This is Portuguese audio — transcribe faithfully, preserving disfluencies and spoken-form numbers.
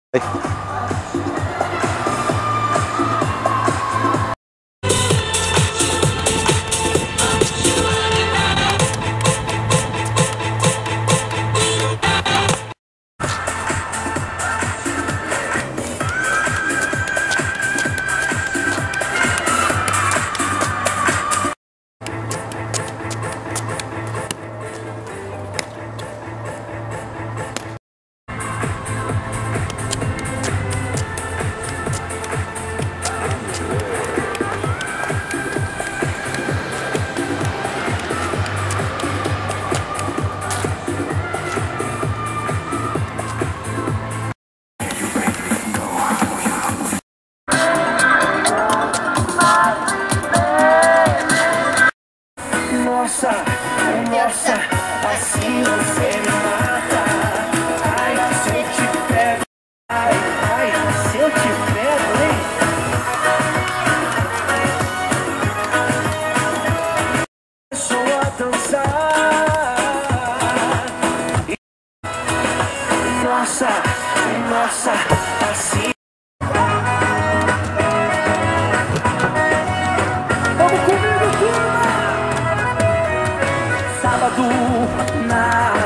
Nossa, nossa, assim você me mata. Ai, se eu te pego, ai, ai, se eu te pego, hein? Começou a dançar. Nossa, nossa, assim. Vamos comigo, turma! Sábado na